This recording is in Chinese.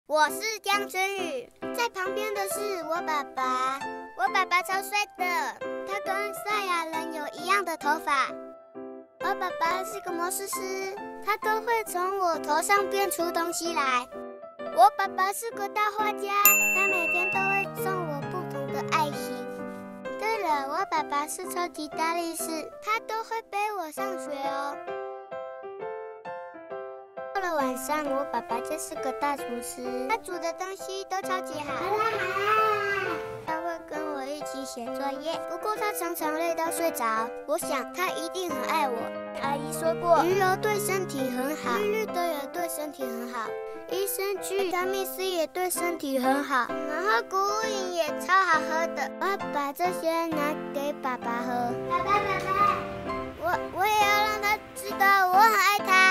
我是江春雨，在旁边的是我爸爸。我爸爸超帅的，他跟赛亚人有一样的头发。我爸爸是个魔术师，他都会从我头上变出东西来。我爸爸是个大画家，他每天都会送我不同的爱心。对了，我爸爸是超级大力士，他都会背我上学哦。到了晚上，我爸爸就是个大厨师，他煮的东西都超级好。他会跟我一起写作业，不过他常常累到睡着。我想他一定很爱我。阿姨说过，鱼油对身体很好，绿绿的也对身体很好，益生菌、维他命 C 也对身体很好，然后谷物饮也超好喝的。我要把这些拿给爸爸喝。爸爸，我也要让他知道我很爱他。